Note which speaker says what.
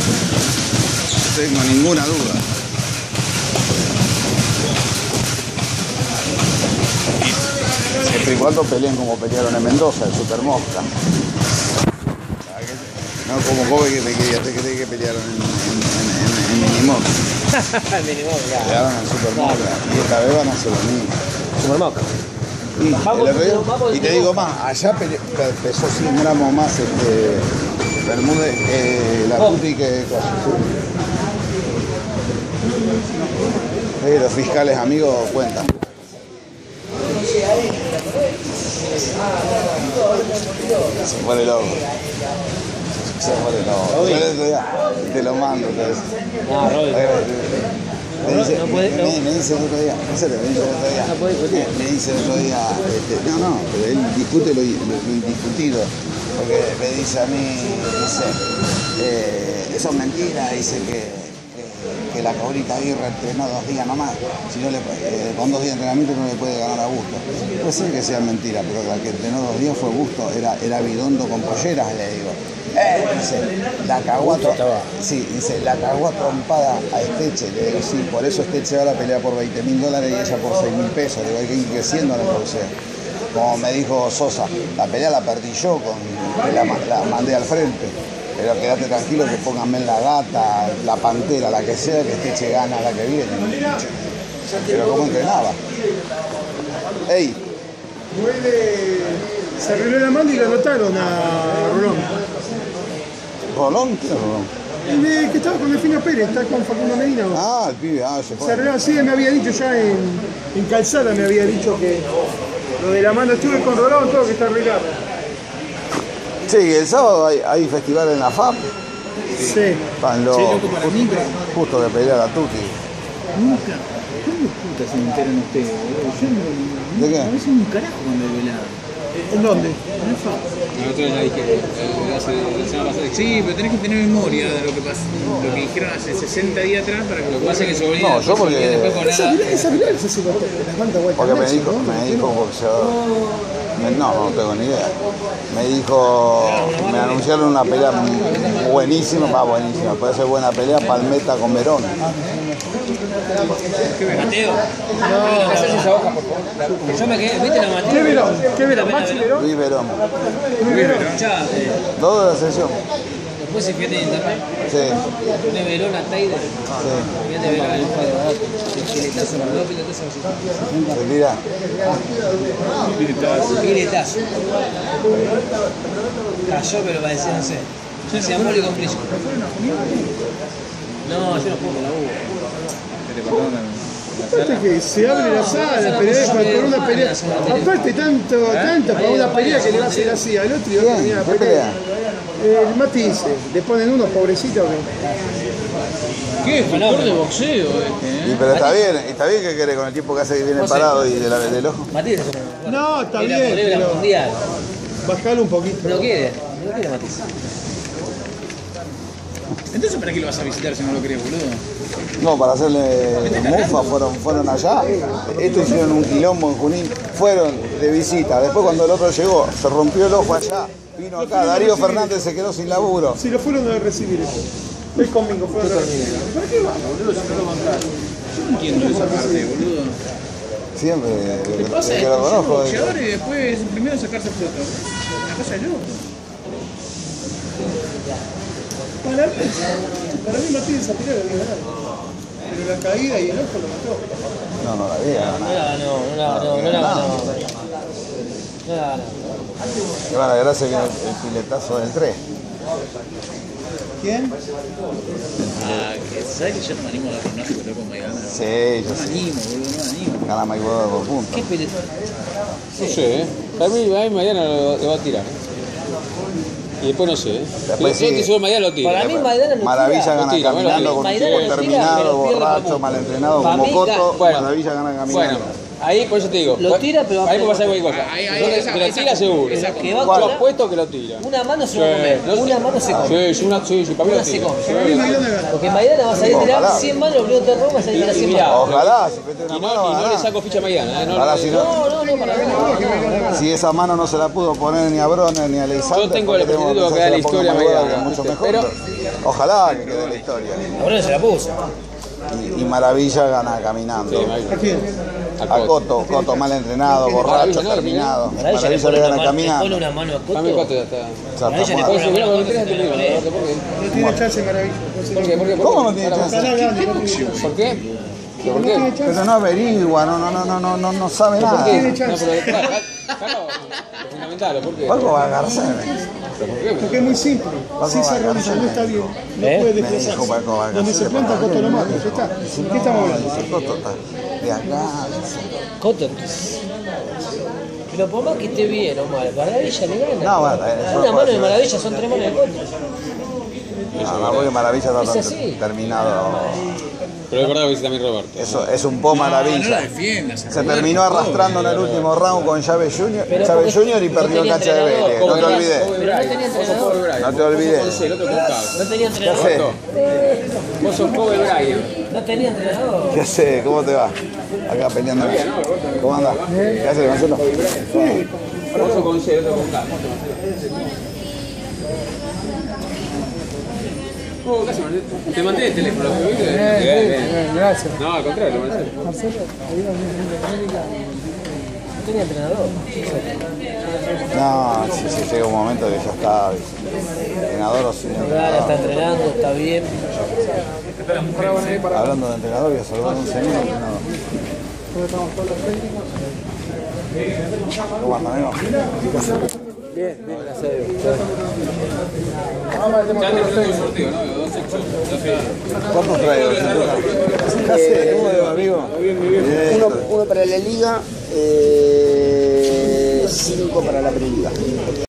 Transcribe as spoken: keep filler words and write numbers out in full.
Speaker 1: No tengo ninguna duda. Siempre y cuando peleen como pelearon en Mendoza, el Super Mosca. No como Kobe que me quería, te creí que pelearon en, en, en, en, en Minimoc. Pelearon en Super Mosca. Y esta vez van a hacer lo mismo.
Speaker 2: Super Mosca.
Speaker 1: Y, el, y te digo más, allá pele, pesó cien gramos más este Bermúdez, eh, la Tuti que cosa. Eh, los fiscales amigos cuentan. Se pone loco. Se pone loco. Yo el otro día te lo mando.
Speaker 2: Ah, Robin.
Speaker 1: Me dice,
Speaker 2: no puede, no.
Speaker 1: me, me dice el otro día, me dice el otro día,
Speaker 2: no puede discutir.
Speaker 1: Me, me dice el otro día, este, no, no, pero él discute lo, lo, lo indiscutido, porque me dice a mí, dice, eh, eso es mentira, dice que, que, que la Cabrita Aguirre entrenó dos días nomás, si no le, eh, con dos días de entrenamiento no le puede ganar a Busto. Puede ser que sea mentira, pero la que entrenó dos días fue Busto, era, era Bidondo con polleras, le digo. Eh, dice, la cagó a sí, dice, la cagó a trompada a Esteche, le digo, sí, por eso Esteche ahora pelea por veinte mil dólares y ella por seis mil pesos, le digo, hay que ir creciendo en el boxeo. Como me dijo Sosa, la pelea la perdí yo, con, la, la mandé al frente, pero quédate tranquilo que pónganme en la gata, la pantera, la que sea, que Esteche gana la que viene. Pero ¿cómo entrenaba? ¡Ey!
Speaker 3: Se arregló la mano y lo anotaron a Rolón.
Speaker 1: ¿Rolón? ¿Qué es Rolón?
Speaker 3: El que estaba con Delfino Pérez, está con Facundo Medina.
Speaker 1: Ah, el pibe, ah, se fue.
Speaker 3: Se arregló así, me había dicho ya en, en Calzada, me había dicho que lo de la mano estuve con Rolón, todo que está arreglado.
Speaker 1: Sí, el sábado hay, hay festival en la F A P.
Speaker 3: Sí.
Speaker 1: Están los, justo, justo que pelea la Tuti.
Speaker 4: Nunca. ¿Cómo puta se enteran ustedes? Yo no,
Speaker 1: ¿De qué?
Speaker 4: A veces un carajo cuando hay velada.
Speaker 3: ¿En dónde?
Speaker 4: En el F A P. El otro día dije, la semana pasada, sí, pero tenés que tener memoria de lo que pasó, lo que dijeron hace sesenta días atrás para que lo que pase que se olvide.
Speaker 1: No, yo porque...
Speaker 3: Esa viral se hace las tantas vueltas.
Speaker 1: Porque me dijo, me dijo boxeador. No, no tengo ni idea. Me dijo, me anunciaron una pelea buenísima, va buenísima, puede ser buena pelea, Palmeta con Verón.
Speaker 2: Mateo, no, me haces esa hoja, por favor. Yo me quedé, ¿viste la Mateo?
Speaker 3: ¿Qué Verón? ¿Qué Verón? ¿Maxi Verón?
Speaker 1: Luis Verón.
Speaker 3: Luis Verón.
Speaker 1: Dos de la sesión.
Speaker 2: Después se fíjate en internet.
Speaker 1: Sí.
Speaker 2: Pone Verón a Taide.
Speaker 1: Sí.
Speaker 2: Fíjate Verón en el cuadro. El piletazo, dos piletazos así.
Speaker 1: Se tira.
Speaker 2: Piletazo. Cayó, pero parecía, no sé. Yo decía mole con brillo. No, yo no puedo con la uva.
Speaker 3: Aparte que se abre la sala, pelea por una pelea. Aparte tanto, tanto para una pelea que le va a hacer así al otro y va a terminar la pelea. El Mati dice, le ponen unos pobrecitos que...
Speaker 4: ¿Qué? Jugador de boxeo este, ¿eh?
Speaker 1: Y pero está bien, está bien que quiere con el tiempo que hace que viene parado y de la, del ojo.
Speaker 2: Matiz.
Speaker 3: No, está bien,
Speaker 2: pero... mundial.
Speaker 3: Bajalo un poquito.
Speaker 2: No quiere, no quiere Matiz.
Speaker 4: Entonces, ¿para qué lo vas a visitar si no lo querés, boludo?
Speaker 1: No, para hacerle mufa, fueron, fueron allá. Esto hicieron un quilombo en Junín. Fueron de visita. Después cuando el otro llegó, se rompió el ojo allá. Vino acá, Darío Fernández se quedó sin laburo.
Speaker 3: Si lo fueron a recibir eso. Es conmigo, fueron a recibir. ¿Para qué va, boludo, si no lo bancaron?
Speaker 4: Yo no entiendo esa parte, boludo.
Speaker 1: Siempre,
Speaker 4: ¿Qué pasa?
Speaker 1: desde que lo conozco.
Speaker 4: Boxeadores y después primero sacarse fotos. Una cosa de loco.
Speaker 3: Para mí, para mí Matías esa pelea la había ganado. Pero la caída y el ojo lo mató.
Speaker 1: No, no la había
Speaker 2: No la ganó, no la ganó, no la ganó. No la ganó.
Speaker 1: Y bueno, gracias que el piletazo del tres.
Speaker 3: ¿Quién?
Speaker 4: Ah, que ¿sabes que yo no me animo a dar pronóstico, loco, me gana?
Speaker 1: Sí, yo
Speaker 4: No me
Speaker 1: sé.
Speaker 4: animo, boludo, no me animo.
Speaker 1: Gana Mike Boda por puntos.
Speaker 2: ¿Qué pelea?
Speaker 5: No sé, ¿eh? Para mí, a mí Maidana lo, lo va a tirar. Y después no sé, ¿eh?
Speaker 1: Después
Speaker 5: Creo
Speaker 1: sí.
Speaker 5: que sube Maidana lo tira.
Speaker 2: Para mí Maidana lo
Speaker 1: Maravilla
Speaker 2: tira.
Speaker 1: gana
Speaker 5: Lo tira,
Speaker 1: caminando
Speaker 5: bueno,
Speaker 1: con un
Speaker 2: Maidana
Speaker 1: tipo
Speaker 2: lo tira,
Speaker 1: terminado,
Speaker 2: pero pierde
Speaker 1: borracho,
Speaker 2: por
Speaker 1: mal entrenado,
Speaker 2: Para
Speaker 1: como
Speaker 2: mí,
Speaker 1: Coto.
Speaker 5: bueno.
Speaker 1: Maravilla gana caminando.
Speaker 5: Bueno, Ahí, por eso te digo.
Speaker 6: Lo tira, pero va a
Speaker 5: ahí puede pasar
Speaker 6: pegar.
Speaker 5: cualquier cosa.
Speaker 4: Ahí, ahí,
Speaker 5: Entonces,
Speaker 4: esa-
Speaker 5: te lo
Speaker 4: esa-
Speaker 5: tira seguro.
Speaker 4: esa-
Speaker 6: Que va a
Speaker 5: Yo
Speaker 6: colar,
Speaker 5: apuesto que lo tira.
Speaker 6: una mano se va a comer.
Speaker 5: no sé.
Speaker 6: Una mano se come.
Speaker 5: Sí, sí, una, sí, sí, para mí
Speaker 6: Una
Speaker 5: lo
Speaker 6: se
Speaker 5: tira.
Speaker 6: come.
Speaker 5: Sí,
Speaker 3: Para mí Maidana gana.
Speaker 6: Porque Maidana va a salir a tirar
Speaker 1: Ojalá.
Speaker 6: cien manos, lo primero que te roba va a salir a tirar
Speaker 5: Y
Speaker 6: cien
Speaker 5: mirá,
Speaker 6: manos.
Speaker 1: Ojalá, si mete una
Speaker 5: Y no,
Speaker 1: mano,
Speaker 5: y no le
Speaker 1: ganá.
Speaker 5: saco ficha mañana. ¿eh? No,
Speaker 1: Ahora
Speaker 5: no,
Speaker 1: si
Speaker 5: no.
Speaker 1: no,
Speaker 6: No, no, no, para nada.
Speaker 1: si esa mano no se la pudo poner ni a Broner ni a Leisandro,
Speaker 5: Yo tengo el presentimiento que va a quedar la historia mañana,
Speaker 1: mucho
Speaker 5: ¿viste?
Speaker 1: mejor.
Speaker 5: Pero-
Speaker 1: Ojalá que quede la historia.
Speaker 6: Ahora se la puso.
Speaker 1: Y, y Maravilla gana caminando.
Speaker 5: Sí, Maravilla.
Speaker 3: ¿A quién?
Speaker 1: A Coto, Coto mal entrenado, borracho,
Speaker 5: Maravilla, ¿no?
Speaker 1: terminado.
Speaker 6: Maravilla le
Speaker 1: Maravilla
Speaker 6: pone
Speaker 1: le
Speaker 6: una
Speaker 1: gana
Speaker 6: mano, le pone
Speaker 1: caminando.
Speaker 6: una mano a Coto.
Speaker 5: Para mí Coto ya está.
Speaker 1: Ya está
Speaker 6: Maravilla le
Speaker 1: muerto.
Speaker 6: pone una
Speaker 5: Mira,
Speaker 6: mano
Speaker 5: porque tenés este
Speaker 6: a
Speaker 5: ¿Por qué?
Speaker 3: No tiene chance Maravilla.
Speaker 5: ¿Por qué? ¿Por qué?
Speaker 1: ¿Cómo no tiene
Speaker 5: Ahora
Speaker 1: chance?
Speaker 5: vamos.
Speaker 3: Ojalá gane, no tiene chance.
Speaker 5: ¿Por qué? ¿Pero por
Speaker 3: No tiene
Speaker 5: qué?
Speaker 3: chance.
Speaker 1: Pero no averigua, no, no, no, no, no, no, no sabe
Speaker 5: ¿Por
Speaker 1: nada.
Speaker 5: qué?
Speaker 3: tiene
Speaker 5: No,
Speaker 3: chance.
Speaker 5: pero claro, claro, es fundamental, ¿por qué?
Speaker 1: Paco va a Garcés.
Speaker 5: ¿Pero por qué?
Speaker 3: Porque es muy simple. Si esa rodilla no está bien, no
Speaker 6: ¿Eh?
Speaker 3: puede
Speaker 1: Me dijo
Speaker 3: desplazarse.
Speaker 1: Paco Vargas,
Speaker 3: Donde se
Speaker 1: sí,
Speaker 3: planta
Speaker 1: Paco.
Speaker 3: Coto lo mata. Ya está. ¿Qué estamos hablando?
Speaker 1: Coto está de acá.
Speaker 6: Coto. Pero por más que esté bien o mal, Maravilla le gana.
Speaker 1: No, bueno, eh, eso
Speaker 6: Una
Speaker 1: no
Speaker 6: mano
Speaker 1: puede
Speaker 6: de
Speaker 1: ser.
Speaker 6: Maravilla son tres manos de Coto.
Speaker 1: No, no, porque Maravilla
Speaker 6: Es
Speaker 1: está
Speaker 6: así.
Speaker 1: tan terminado.
Speaker 5: Pero es verdad que dice también Roberto.
Speaker 1: Eso es un po
Speaker 4: No, no lo
Speaker 1: Maravilla.
Speaker 4: defiendas.
Speaker 1: Se terminó arrastrando en el último round con Llave Junior,
Speaker 6: Pero
Speaker 1: Llave
Speaker 6: porque
Speaker 1: Junior y
Speaker 6: no
Speaker 1: perdió en
Speaker 6: tenía
Speaker 1: cancha de
Speaker 6: entrenador.
Speaker 1: Vélez. No te olvides.
Speaker 6: Pero no tenía entrenador.
Speaker 1: No te olvides.
Speaker 5: Vos sos el otro contado.
Speaker 6: No tenía
Speaker 1: ¿Qué
Speaker 6: entrenador.
Speaker 1: haces?
Speaker 5: Vos sos Kobe Bryant.
Speaker 6: No tenía entrenador.
Speaker 1: ¿Qué haces? ¿Cómo te va? Acá peleando. ¿Cómo andas? ¿Qué haces, Marcelo?
Speaker 5: Vos sos con C, el otro con K. Oh, casi, Marcelo. Te mandé el teléfono, ¿lo viste? Bien, bien.
Speaker 3: Gracias.
Speaker 5: No, al contrario, Marcelo.
Speaker 3: Marcelo, ayúdame en América.
Speaker 6: No tenía entrenador.
Speaker 1: No, sí, sí, llega un momento que ya está. ¿viste? Entrenador o señor.
Speaker 6: Gana, está entrenando, está bien.
Speaker 1: Hablando de entrenador, voy a saludar a un señor entrenador. ¿Cómo andan, amigo?
Speaker 6: Bien, bien, gracias a Dios.
Speaker 5: Ya te presento el sorteo, ¿no? Dos ocho.
Speaker 1: ¿Cuántos traigo? ¿Qué haces? ¿Cómo te va, amigo? Bien,
Speaker 7: Uno, uno para la liga, eh, cinco para la preliga.